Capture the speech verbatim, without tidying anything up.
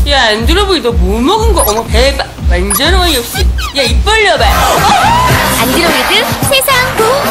야, 안드로보이 너 뭐 먹은 거? 어머, 대박. 완전 어이없이. 야, 입 벌려봐. 안드로이드 세상 보